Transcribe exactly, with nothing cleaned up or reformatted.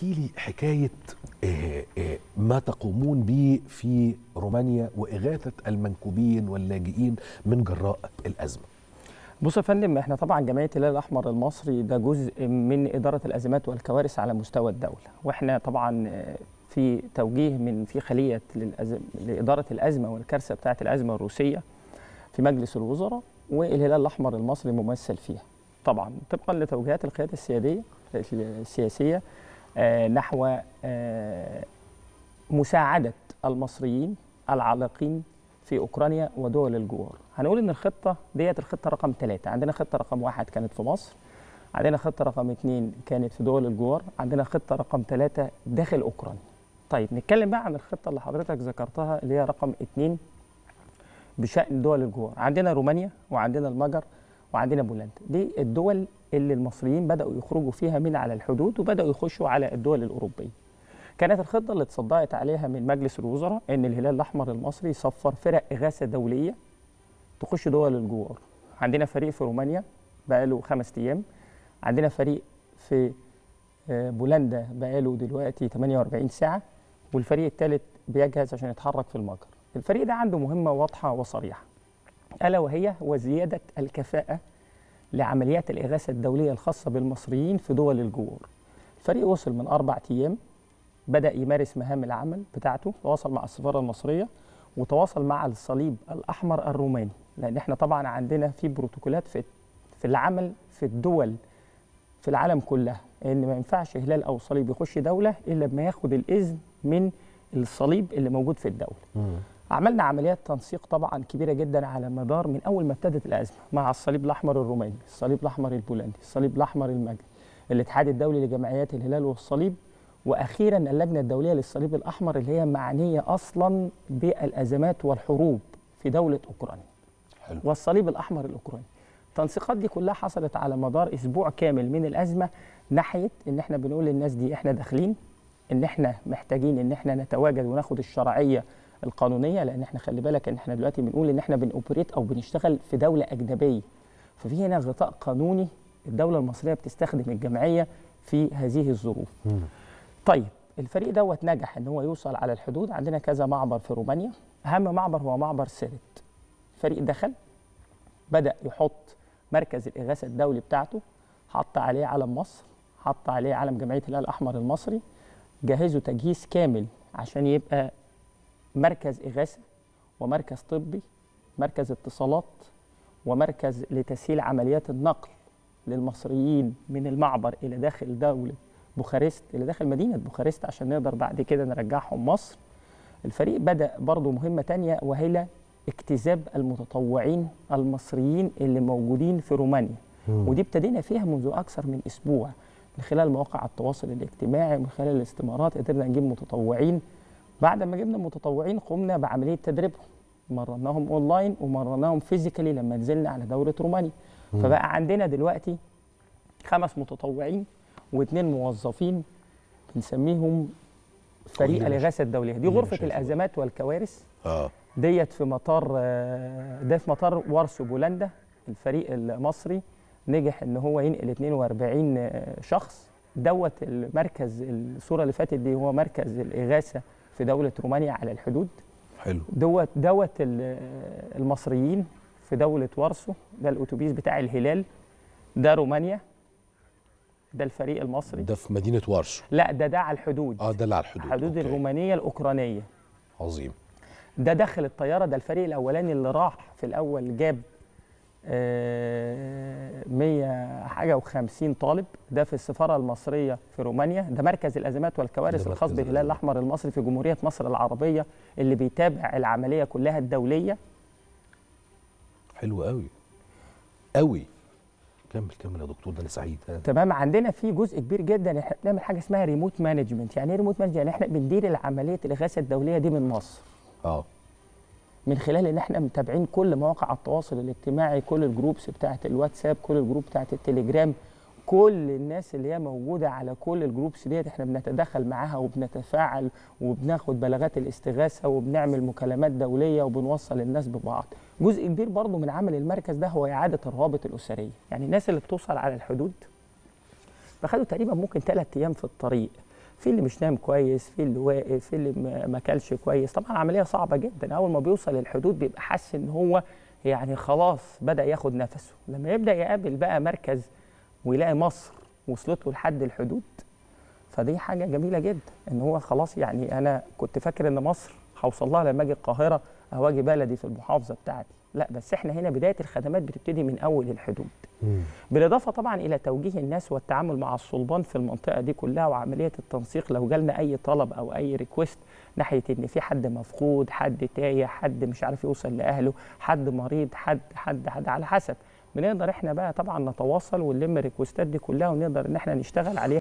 احكي لي حكايه ما تقومون به في رومانيا واغاثه المنكوبين واللاجئين من جراء الازمه. بص يا فندم، احنا طبعا جمعيه الهلال الاحمر المصري ده جزء من اداره الازمات والكوارث على مستوى الدوله، واحنا طبعا في توجيه من في خليه لاداره الازمه والكارثه بتاعه الازمه الروسيه في مجلس الوزراء، والهلال الاحمر المصري ممثل فيها. طبعا طبقا لتوجيهات القياده السياديه السياسيه آه نحو آه مساعده المصريين العالقين في اوكرانيا ودول الجوار. هنقول ان الخطه ديت الخطه رقم ثلاثة، عندنا خطه رقم واحد كانت في مصر، عندنا خطه رقم اثنين كانت في دول الجوار، عندنا خطه رقم ثلاثة داخل اوكرانيا. طيب نتكلم بقى عن الخطه اللي حضرتك ذكرتها اللي هي رقم اثنين بشأن دول الجوار. عندنا رومانيا وعندنا المجر وعندنا بولندا، دي الدول اللي المصريين بدأوا يخرجوا فيها من على الحدود وبدأوا يخشوا على الدول الأوروبية. كانت الخطة اللي اتصدقت عليها من مجلس الوزراء إن الهلال الأحمر المصري يصفر فرق إغاثة دولية تخش دول الجوار. عندنا فريق في رومانيا بقاله خمس أيام، عندنا فريق في بولندا بقاله دلوقتي ثمانية وأربعين ساعة، والفريق الثالث بيجهز عشان يتحرك في المجر. الفريق ده عنده مهمة واضحة وصريحة، ألا وهي وزيادة الكفاءة لعمليات الإغاثة الدولية الخاصة بالمصريين في دول الجوار. الفريق وصل من أربع أيام، بدأ يمارس مهام العمل بتاعته، تواصل مع السفارة المصرية وتواصل مع الصليب الأحمر الروماني، لأن احنا طبعا عندنا في بروتوكولات في في العمل في الدول في العالم كلها، إن ما ينفعش هلال أو صليب يخش دولة إلا بما ياخد الإذن من الصليب اللي موجود في الدولة. مم. عملنا عمليات تنسيق طبعا كبيره جدا على مدار من اول ما ابتدت الازمه مع الصليب الاحمر الروماني، الصليب الاحمر البولندي، الصليب الاحمر المجري، الاتحاد الدولي لجمعيات الهلال والصليب، واخيرا اللجنه الدوليه للصليب الاحمر اللي هي معنيه اصلا بالازمات والحروب في دوله اوكرانيا. حلو. والصليب الاحمر الاوكراني. التنسيقات دي كلها حصلت على مدار اسبوع كامل من الازمه، ناحيه ان احنا بنقول للناس دي احنا داخلين ان احنا محتاجين ان احنا نتواجد وناخد الشرعيه القانونيه، لان احنا خلي بالك ان احنا دلوقتي بنقول ان احنا بنوبريت او بنشتغل في دوله اجنبيه، ففي هنا غطاء قانوني الدوله المصريه بتستخدم الجمعيه في هذه الظروف. مم. طيب الفريق دوت نجح ان هو يوصل على الحدود. عندنا كذا معبر في رومانيا، اهم معبر هو معبر سيرت. الفريق دخل بدا يحط مركز الاغاثه الدولي بتاعته، حط عليه علم مصر، حط عليه علم جمعيه الهلال الاحمر المصري، جهزوا تجهيز كامل عشان يبقى مركز إغاثة ومركز طبي، مركز اتصالات، ومركز لتسهيل عمليات النقل للمصريين من المعبر إلى داخل دولة بوخارست، إلى داخل مدينة بوخارست عشان نقدر بعد كده نرجعهم مصر. الفريق بدأ برضو مهمة تانية وهي اجتذاب المتطوعين المصريين اللي موجودين في رومانيا، مم. ودي ابتدينا فيها منذ أكثر من أسبوع من خلال مواقع التواصل الاجتماعي، من خلال الاستمارات قدرنا نجيب متطوعين. بعد ما جبنا متطوعين قمنا بعمليه تدريبهم، مرناهم اونلاين ومرناهم فيزيكالي لما نزلنا على دوله رومانيا. مم. فبقى عندنا دلوقتي خمس متطوعين واثنين موظفين بنسميهم فريق الاغاثه الدوليه. دي غرفه الازمات والكوارث. اه ديت في مطار ده في مطار وارسو بولندا. الفريق المصري نجح ان هو ينقل اثنين وأربعين شخص. دوت المركز الصوره اللي فاتت دي هو مركز الاغاثه في دولة رومانيا على الحدود. حلو. دوت دوت المصريين في دولة وارسو، ده الأتوبيس بتاع الهلال، ده رومانيا، ده الفريق المصري. ده في مدينة وارسو؟ لا ده ده على الحدود. اه ده اللي على الحدود. الحدود الرومانية الأوكرانية. عظيم. ده داخل الطيارة، ده الفريق الأولاني اللي راح في الأول جاب مية حاجة وخمسين طالب، ده في السفارة المصرية في رومانيا. ده مركز الأزمات والكوارث الخاص بالهلال الأحمر المصري في جمهورية مصر العربية اللي بيتابع العملية كلها الدولية. حلو قوي قوي. كمل كمل يا دكتور، ده انا سعيد. تمام. عندنا في جزء كبير جدا احنا بنعمل حاجة اسمها ريموت مانجمنت. يعني ايه ريموت مانجمنت؟ يعني احنا بندير العملية الإغاثة الدولية دي من مصر. اه من خلال ان احنا متابعين كل مواقع التواصل الاجتماعي، كل الجروبس بتاعه الواتساب، كل الجروب بتاعه التليجرام، كل الناس اللي هي موجوده على كل الجروبس ديت احنا بنتدخل معاها وبنتفاعل وبناخد بلاغات الاستغاثه وبنعمل مكالمات دوليه وبنوصل الناس ببعض. جزء كبير برضه من عمل المركز ده هو اعاده الروابط الاسريه. يعني الناس اللي بتوصل على الحدود فخدوا تقريبا ممكن ثلاث ايام في الطريق، في اللي مش نايم كويس، في اللي واقف، في اللي ما اكلش كويس. طبعا عمليه صعبه جدا. اول ما بيوصل للحدود بيبقى حاسس ان هو يعني خلاص بدا ياخد نفسه. لما يبدا يقابل بقى مركز ويلاقي مصر وصلت له لحد الحدود، فدي حاجه جميله جدا. ان هو خلاص يعني انا كنت فاكر ان مصر هوصل لها لما اجي القاهره او اجي بلدي في المحافظه بتاعتي، لا بس احنا هنا بدايه الخدمات بتبتدي من اول الحدود. مم. بالاضافه طبعا الى توجيه الناس والتعامل مع الصلبان في المنطقه دي كلها، وعمليه التنسيق لو جالنا اي طلب او اي ريكوست ناحيه ان في حد مفقود، حد تايه، حد مش عارف يوصل لاهله، حد مريض، حد حد حد على حسب، بنقدر احنا بقى طبعا نتواصل ونلم الريكوستات دي كلها ونقدر ان احنا نشتغل عليها.